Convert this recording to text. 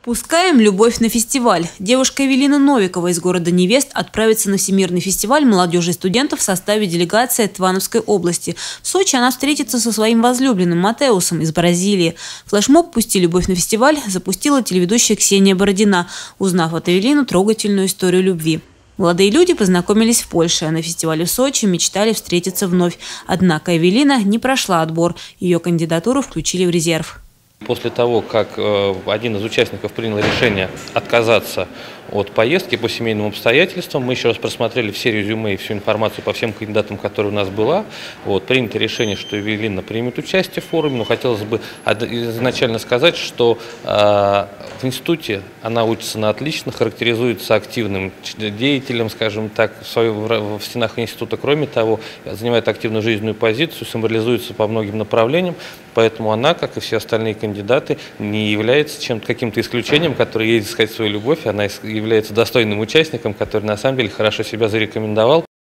Пускаем любовь на фестиваль. Девушка Эвелина Новикова из города Невест отправится на Всемирный фестиваль молодежи и студентов в составе делегации от Ивановской области. В Сочи она встретится со своим возлюбленным Матеусом из Бразилии. Флешмоб «Пусти любовь на фестиваль» запустила телеведущая Ксения Бородина, узнав от Эвелины трогательную историю любви. Молодые люди познакомились в Польше, а на фестивале в Сочи мечтали встретиться вновь. Однако Эвелина не прошла отбор. Ее кандидатуру включили в резерв. После того, как один из участников принял решение отказаться от поездки по семейным обстоятельствам, мы еще раз просмотрели все резюме и всю информацию по всем кандидатам, которая у нас была. Принято решение, что Эвелина примет участие в форуме, но хотелось бы изначально сказать, что в институте она учится на отлично, характеризуется активным деятелем, скажем так, в стенах института. Кроме того, занимает активную жизненную позицию, самореализуется по многим направлениям, поэтому она, как и все остальные кандидаты, не является каким-то исключением, который едет искать свою любовь. Она является достойным участником, который на самом деле хорошо себя зарекомендовал.